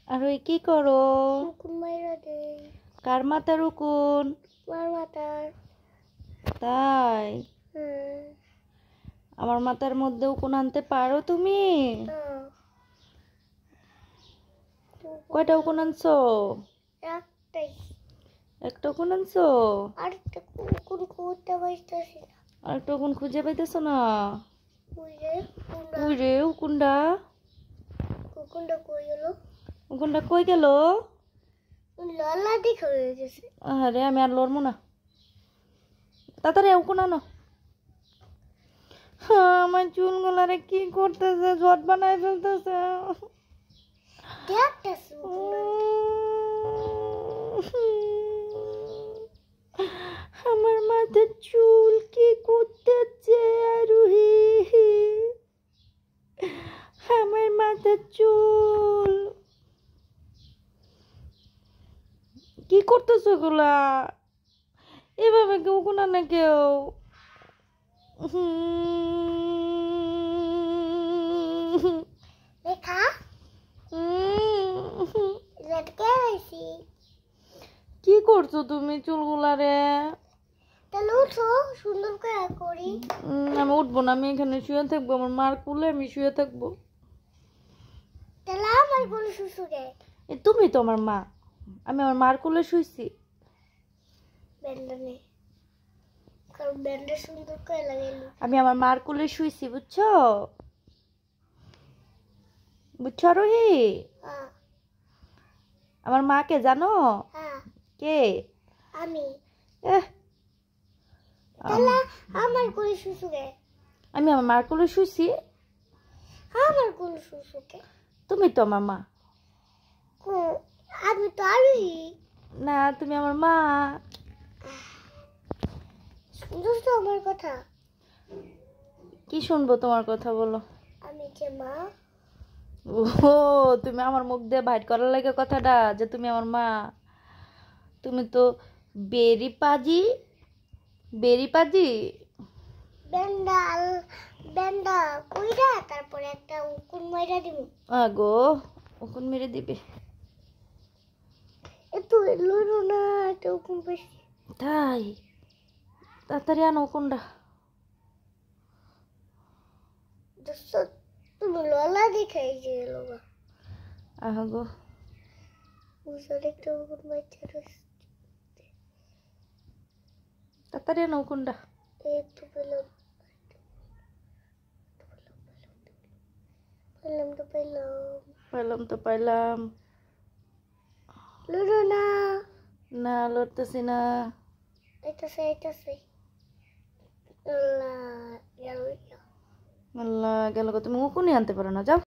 আর ওই কি করো? উকুন মাইরা দেই। কার মাথার উকুন? তোমার মাথার। তাই? হুম। আমার মাথার মধ্যে উকুন আনতে পারো তুমি? কয়টা উকুন আনছো? একটাই। একটা উকুন আনছো? আরেকটা উকুন খুঁজতে পারতেছি না। আরেকটা উকুন খুঁজে পাইতেছো না? উকুনটা ওই রে উকুনটা। উকুনটা কই গেল? উকুনটা কই গেল? লালা দেখে হয়ে গেছে। আরে আমি আর লড়বো না, তাড়াতাড়ি উকুন আনো। হ্যাঁ, আমার চুলগুলারে কি করতেছে, জট বানায় ফেলতেছে। দেখতেছি আমার মাথার চুল কি করতেছে আরোহী? আমার মাথার চুল কি করতেছো এগুলা? এভাবে কেউ কোনা না কেউ। দেখা লটকে আইছি। কি করছো তুমি চুলগুলারে? তাহলে উঠো, সুন্দর করে করি। আমি উঠবো না, আমি এখানে শুয়ে থাকবো, আমার মার কুলে আমি শুয়ে থাকবো। তাহলে আমার কোন শ্বশুরে? তুমি তো আমার মা, আমি আমার মার কুলে শুইছি। ব্যান্ডনে কারণ ব্যান্ডে সুন্দর করে লাগাইলি। আমি আমার মার কুলে শুইছি, বুঝছো? বুঝছো আরোহী? হ্যাঁ আমার মাকে জানো? হ্যাঁ কে? আমি। এহ, তাহলে আমার কোন শ্বশুরে? আমি আমার মার কুলে শুইছি। আমার কোন শ্বশুরকে? তুমি তো আমার মা। আমি তো আরোহী। না, তুমি আমার মা। সুন্দর তো আমার কথা। কি শুনবো তোমার কথা, বলো। আমি যে মা। ও, তুমি আমার মুখ দিয়ে বাইট করার লাগে কথাটা যে তুমি আমার মা? তুমি তো বেরি পাজি, বেরি পাজি। ব্যান্ডা ব্যান্ডা কইরা তারপরে একটা উকুন মাইরা দিব। আগো, উকুন মেরে দিবে। একটু লড়ো না, একটা উকুন বেশি। তাই? তাড়াতাড়ি আনো উকুনটা। দোস্ত তুমি ললা দেখাই যে লোগা আগো, বুঝার একটা উকুন মাইরা রয়েছে। তাড়াতাড়ি আনো উকুনটা। এই তো পেলাম পেলাম তো পেলাম। পাইলাম তো পাইলাম। লড়ো না। না, লড়তেছি না। এইটাছে আল্লাহ আল্লাহ, গেল গো, তুমি উকুনই আনতে পারো না, যাও।